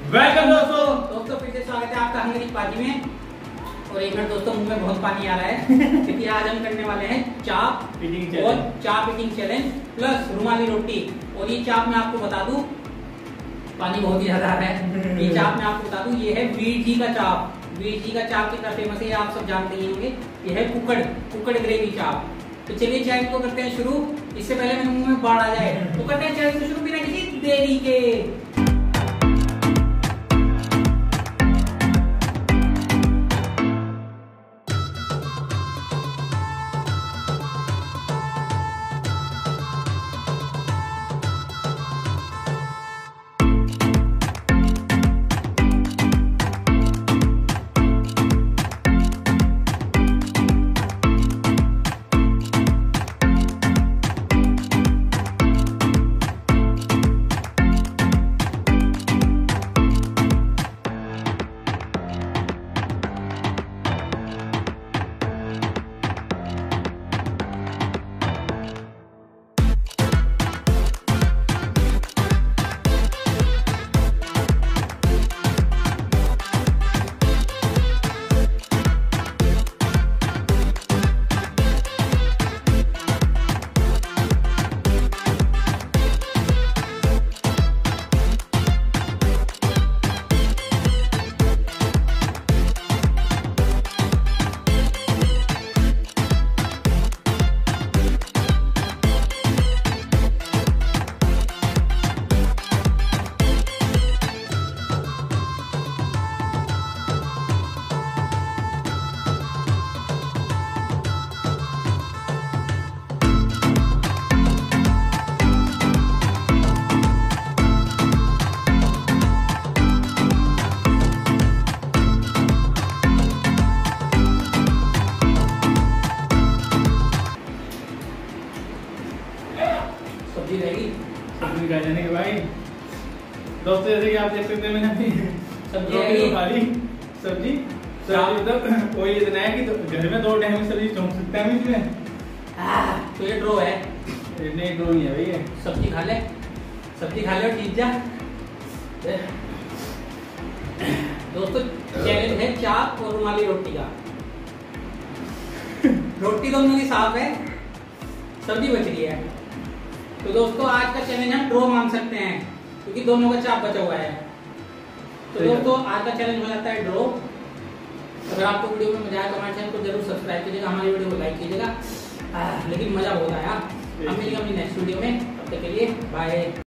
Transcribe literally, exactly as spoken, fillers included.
Welcome दोस्तों दोस्तों फिर से स्वागत है आपका हंगरी पार्टी में। और एक मिनट दोस्तों, मुंह में बहुत पानी आ रहा है क्योंकि आज हम करने वाले हैं चाप ईटिंग और challenge. Chaap eating challenge plus rumali roti. और ये चाप मैं आपको बता दूं, पानी बहुत ही ज्यादा आ रहा है। ये चाप मैं आपको बता दूं, ये है वीर जी का चाप। वीर जी का चाप कितना फेमस है आप सब जानते ही होंगे। ये है कुकड़ कुकड़ ग्रेवी चाप। तो चलिए चैलेंज को करते हैं शुरू। इससे पहले मेरे मुंह में बाढ़ आ जाए तो करते हैं चैलेंज को शुरू बिना किसी देरी के। सब्जी रहेगी सब्जी खा जाने के भाई दोस्तों, जैसे कि आप देख सकते हैं मैंने अपनी सब्जी रोटी रहेगी। तो खा ली। सब्जी सब्जी मतलब कोई इतना है कि तो घर में दो टाइम की सब्जी चौंक सकता है इसमें। आह, तो ये ड्रो है। इतने ड्रो नहीं है भाई ये। सब्जी खा ले, सब्जी खा ले और जीत जा। दोस्तों चैलेंज है चाप और रुमाली रोटी का। रोटी दोनों की साफ है, सब्जी बच रही है। तो दोस्तों आज का चैलेंज हम ड्रॉ मान सकते हैं क्योंकि दोनों का चाप बचा हुआ है। तो दोस्तों आज का चैलेंज हो जाता है ड्रॉ। अगर आपको वीडियो में मजा आया तो हमारे चैनल को जरूर सब्सक्राइब कीजिएगा, हमारी वीडियो को लाइक कीजिएगा। लेकिन मजा बहुत आया। हम मिलेंगे अपनी नेक्स्ट वीडियो में, तब तक के लिए बाय।